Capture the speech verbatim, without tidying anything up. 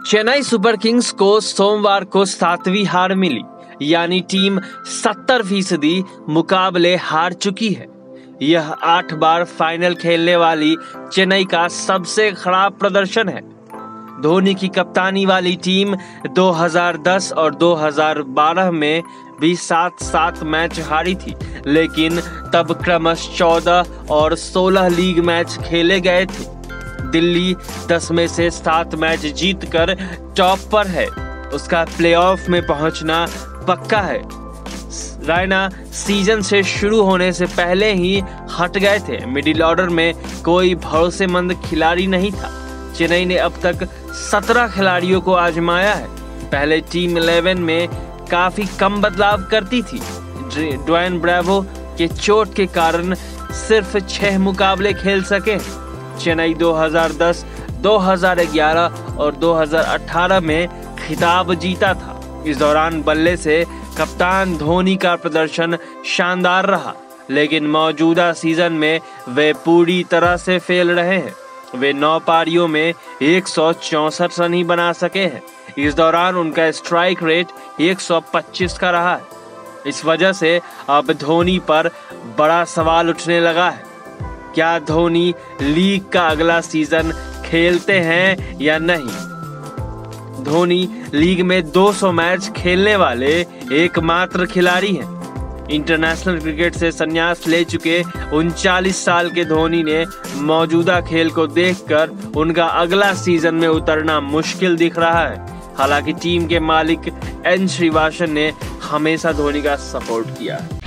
Chennai super Kings को सोमवार को सातवीं हार मिली, यानी टीम सत्तर फीसदी मुकाबले हार चुकी है। यह आठ बार फाइनल खेलने वाली चेन्नई का सबसे खराब प्रदर्शन है। धोनी की कप्तानी वाली टीम दो हज़ार दस और दो हज़ार बारह में भी सात सात मैच हारी थी, लेकिन तब क्रमश चौदह और सोलह लीग मैच खेले गए थे। दिल्ली दस में से सात मैच जीतकर टॉप पर है। उसका प्लेऑफ में पहुंचना पक्का है। रैना सीजन से शुरू होने से पहले ही हट गए थे। मिडिल ऑर्डर में कोई भरोसेमंद खिलाड़ी नहीं था। चेन्नई ने अब तक सत्रह खिलाड़ियों को आजमाया है। पहले टीम इलेवन में काफी कम बदलाव करती थी। ड्वेन ब्रावो के चोट के कारण सिर्फ छह मुकाबले खेल सके। चेन्नई दो हज़ार दस, दो हज़ार ग्यारह और दो हज़ार अठारह में खिताब जीता था। इस दौरान बल्ले से कप्तान धोनी का प्रदर्शन शानदार रहा, लेकिन मौजूदा सीजन में वे पूरी तरह से फेल रहे हैं। वे नौ पारियों में एक सौ चौसठ रन ही बना सके हैं। इस दौरान उनका स्ट्राइक रेट एक सौ पच्चीस का रहा है। इस वजह से अब धोनी पर बड़ा सवाल उठने लगा है। क्या धोनी लीग का अगला सीजन खेलते हैं या नहीं? धोनी लीग में दो सौ मैच खेलने वाले एकमात्र खिलाड़ी हैं। इंटरनेशनल क्रिकेट से संन्यास ले चुके उनचालीस साल के धोनी ने मौजूदा खेल को देखकर उनका अगला सीजन में उतरना मुश्किल दिख रहा है। हालांकि टीम के मालिक एन श्रीवास्तव ने हमेशा धोनी का सपोर्ट किया है।